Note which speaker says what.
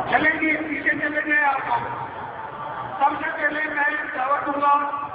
Speaker 1: चलेंगे, पीछे चले गए आप। सबसे पहले मैं दावा दूंगा